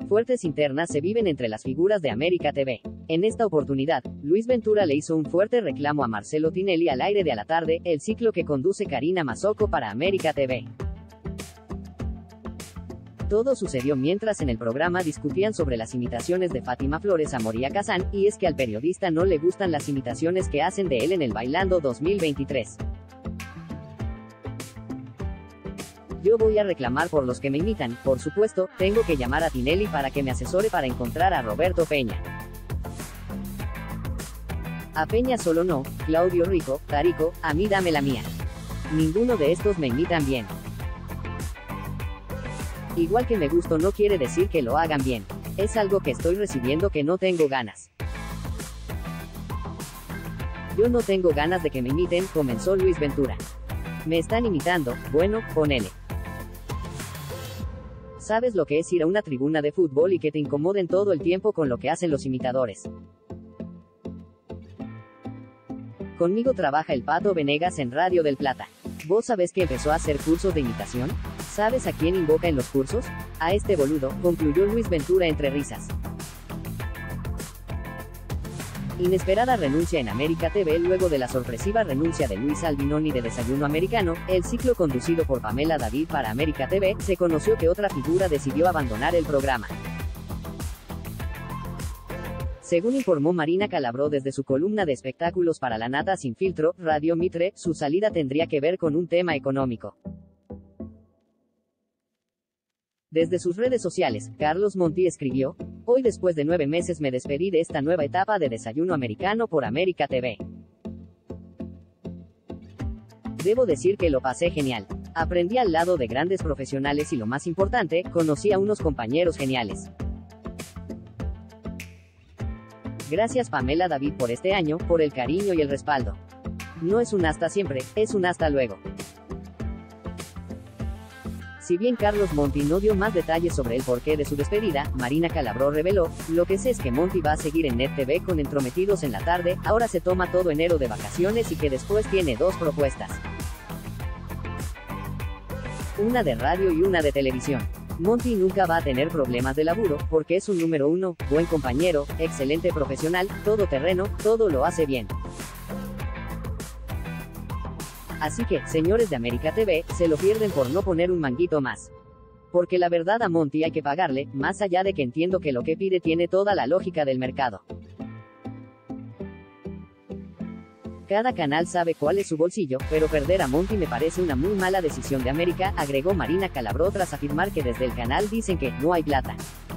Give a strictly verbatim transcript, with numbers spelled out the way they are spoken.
Fuertes internas se viven entre las figuras de América T V. En esta oportunidad, Luis Ventura le hizo un fuerte reclamo a Marcelo Tinelli al aire de A la Tarde, el ciclo que conduce Karina Mazzocco para América T V. Todo sucedió mientras en el programa discutían sobre las imitaciones de Fátima Flores a Moria Kazan, y es que al periodista no le gustan las imitaciones que hacen de él en el Bailando dos mil veintitrés. Yo voy a reclamar por los que me imitan, por supuesto, tengo que llamar a Tinelli para que me asesore para encontrar a Roberto Peña. A Peña solo no, Claudio Rico, Tarico, a mí dame la mía. Ninguno de estos me imitan bien. Igual que me gusto no quiere decir que lo hagan bien. Es algo que estoy recibiendo que no tengo ganas. Yo no tengo ganas de que me imiten, comenzó Luis Ventura. Me están imitando, bueno, ponele. ¿Sabes lo que es ir a una tribuna de fútbol y que te incomoden todo el tiempo con lo que hacen los imitadores? Conmigo trabaja el Pato Venegas en Radio del Plata. ¿Vos sabés que empezó a hacer cursos de imitación? ¿Sabes a quién invoca en los cursos? A este boludo, concluyó Luis Ventura entre risas. Inesperada renuncia en América T V luego de la sorpresiva renuncia de Luis Albinoni de Desayuno Americano, el ciclo conducido por Pamela David para América T V, se conoció que otra figura decidió abandonar el programa. Según informó Marina Calabró desde su columna de espectáculos para La Nata Sin Filtro, Radio Mitre, su salida tendría que ver con un tema económico. Desde sus redes sociales, Carlos Monti escribió: hoy después de nueve meses me despedí de esta nueva etapa de Desayuno Americano por América T V. Debo decir que lo pasé genial. Aprendí al lado de grandes profesionales y lo más importante, conocí a unos compañeros geniales. Gracias Pamela David por este año, por el cariño y el respaldo. No es un hasta siempre, es un hasta luego. Si bien Carlos Monti no dio más detalles sobre el porqué de su despedida, Marina Calabró reveló: lo que sé es que Monti va a seguir en Net T V con Entrometidos en la tarde, ahora se toma todo enero de vacaciones y que después tiene dos propuestas. Una de radio y una de televisión. Monti nunca va a tener problemas de laburo, porque es un número uno, buen compañero, excelente profesional, todoterreno, todo lo hace bien. Así que, señores de América T V, se lo pierden por no poner un manguito más. Porque la verdad a Monti hay que pagarle, más allá de que entiendo que lo que pide tiene toda la lógica del mercado. Cada canal sabe cuál es su bolsillo, pero perder a Monti me parece una muy mala decisión de América, agregó Marina Calabró tras afirmar que desde el canal dicen que no hay plata.